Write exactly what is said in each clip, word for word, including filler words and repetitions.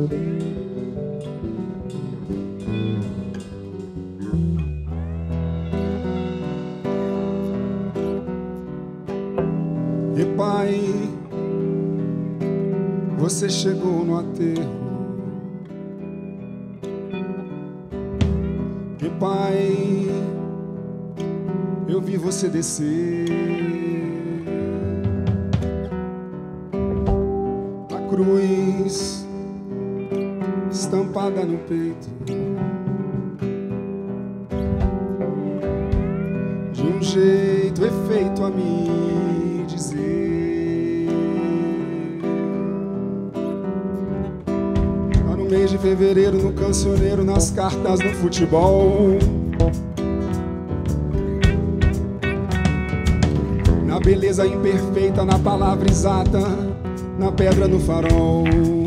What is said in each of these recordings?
E Pai, você chegou no aterro. E Pai, eu vi você descer. A cruz estampada no peito, de um jeito efeito a me dizer. Lá no mês de fevereiro, no cancioneiro, nas cartas, no futebol, na beleza imperfeita, na palavra exata, na pedra, no farol,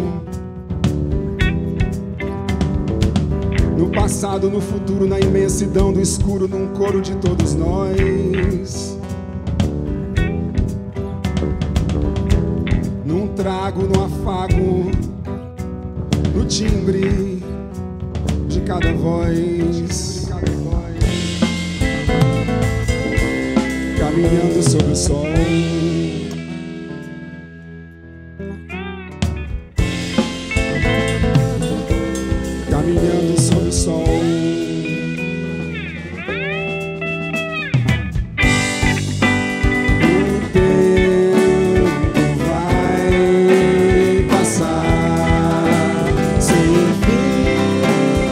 no passado, no futuro, na imensidão do escuro, num coro de todos nós, num trago, no afago, no timbre de cada voz, caminhando sob o sol. Caminhando sob o sol. O tempo vai passar sem fim.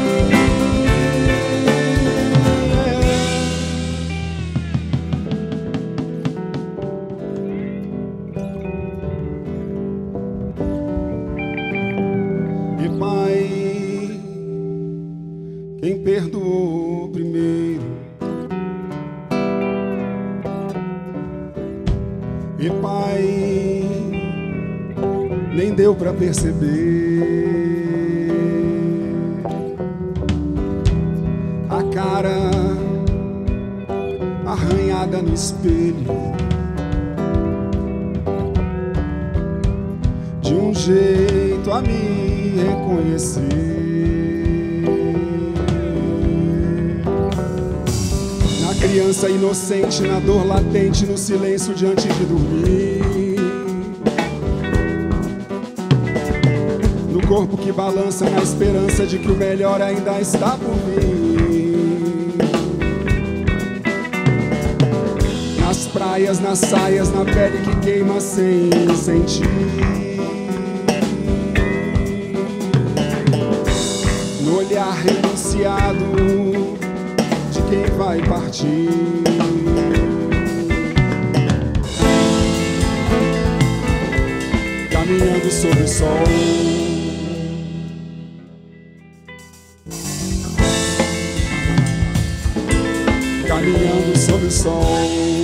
E Pai, quem perdoou primeiro, e Pai, nem deu pra perceber a cara arranhada no espelho, de um jeito a me reconhecer. Criança inocente, na dor latente, no silêncio de antes de dormir, no corpo que balança na esperança de que o melhor ainda está por vir, nas praias, nas saias, na pele que queima sem sentir, no olhar renunciado quem vai partir. Caminhando sob o sol. Caminhando sob o sol.